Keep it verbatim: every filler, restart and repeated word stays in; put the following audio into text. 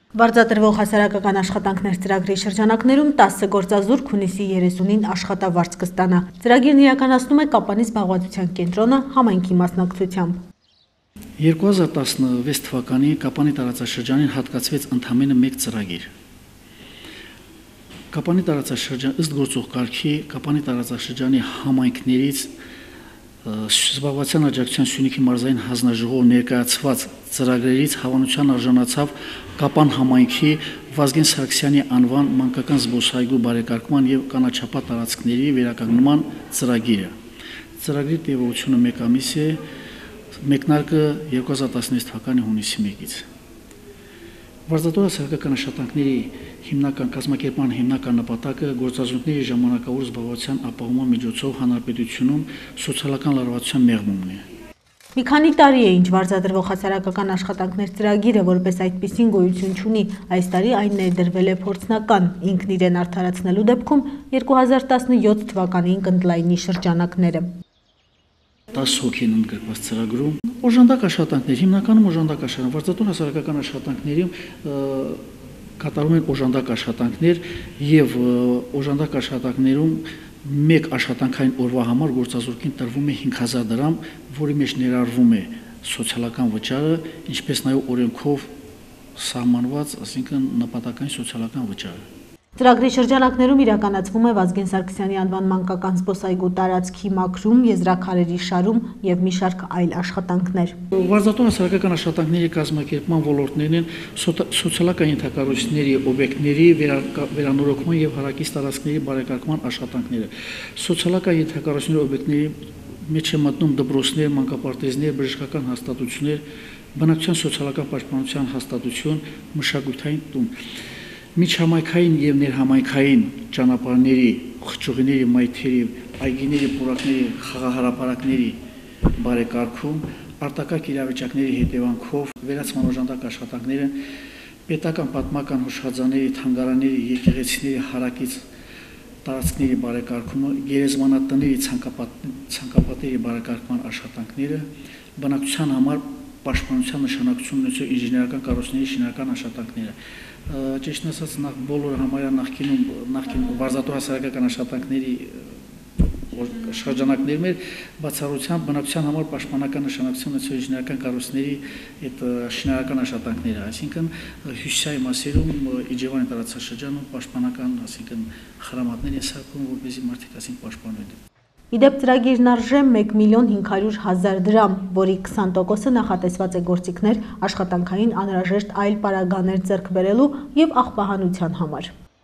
Վարձատրվող հասարակական աշխատանքներ ծրագրի շրջանակներում տասը գործազուրկ հունիսի երեսունին աշխատավարձ կստանա։ Ծրագիրն իրականացնում է Կապանի զբաղվածության կենտրոնը համայնքի մասնակցությամբ։ երկու հազար տասնվեց թվականին Կապանի տարածաշրջանին հատկացվեց ընդամենը մեկ ծրագիր։ Կապանի տարածաշրջան ըստ գործող կարգի Կապանի տարածաշրջանի համայնքներից զբաղվածության աջակցության Սյունիքի մարզային հանձնաժողով ներկայացված ծրագրերից հավանության արժանացավ Կապան համայնքի Վազգեն Սարգսյանի անվան մանկական զբոսայգու բարեկարգման եւ կանաչապատ տարածքների վերականգնման ծրագիրը։ Ծրագրի տևողությունը մեկ ամիս է, մեկնարկը երկու հազար տասնվեց թվականի հունիսի մեկից։ Վարձատրող հասարակական աշխատանքների հիմնական կազմակերպման հիմնական նպատակը գործազուրկների ժամանակավոր զբաղվածության ապահովման միջոցով հանրապետությունում սոցիալական լարվածության մեղմումն է։ Մի քանի տարի է, ինչ վարձատրվող հասարակական աշխատանքներ ծրագիրը որպես այդպիսին գոյություն չունի, այս տարի այն ներդրվել է փորձնական, ինքն իրեն արդարացնելու դեպքում երկու հազար տասնյոթ թվականին կընդլայնի շրջանակները։ տասը հոգի են ընդգրկված ծրագրում։ Օժանդակ աշխատանքներ, հիմնականում օժանդակ աշխատանքներ, վարձատրող հասարակական աշխատանքներում կատարում են օժանդակ աշխատանքներ եւ օժանդակ աշխատանքներում մեկ աշխատանքային օրվա համար գործազուրկին տրվում է հինգ հազար դրամ, որի մեջ ներառվում է սոցիալական վճարը, ինչպես նաեւ օրենքով սահմանված, ասինքն նպատակային սոցիալական վճարը։ Ծրագրի շրջանակներում իրականացվում է Վազգեն Սարգսյանի անվան մանկական զբոսայգու տարածքի մաքրում, եզրաքարերի շարում եւ մի շարք այլ աշխատանքներ։ Վարձատրող հասարակական աշխատանքների կազմակերպման ոլորտներն են սոցիալական ենթակառույցների օբյեկտների վերանորոգման եւ հարակից տարածքների բարեկարգման աշխատանքները։ Սոցիալական ենթակառույցների օբյեկտների մեջ է մտնում դպրոցներ, մանկապարտեզներ, բժշկական հաստատություններ, բնակչության սոցիալական պաշտպանության հաստատություն, մշակութային տուն։ Միջհամայնքային եւ ներհամայնքային ճանապարհների, խճուղիների, մայթերի, այգիների, պուրակների, խաղահարապարակների բարեկարգում, արտակարգ իրավիճակների հետևանքով վերացման օժանդակ աշխատանքները, պետական պատմական հուշարձանների, թանգարանների, եկեղեցիների հարակից տարածքների բարեկարգումը, գերեզմանատների ցանկապատերի բարեկարգման աշխատանքները, բնակչության համար պաշտպանության նշանակություն ունեցող ինժեներական կառույցների շինարական աշխատանքները։ Ճիշտն ասած, բոլորը համարյա նախկինում նախկինում վարձատրող հասարակական աշխատանքների շրջանակներում էր բացառությամբ բնակչության համար պաշտպանական նշանակություն ունեցող ինժեներական կառույցների այդ շինարական աշխատանքները, այսինքն հյուսիսային մասերում Իջևանի տարածաշրջանում պաշտպանական, այսինքն խրամատներ են սարքում, որպեսզի մարդիկ ասին պաշտպանվեն։ Իդեպ ծրագիրն արժե մեկ միլիոն հինգ հարյուր հազար դրամ, որի քսան տոկոսը նախատեսված է գործիքներ, աշխատանքային անհրաժեշտ այլ պարագաներ ձեռք բերելու եւ աղբահանության համար։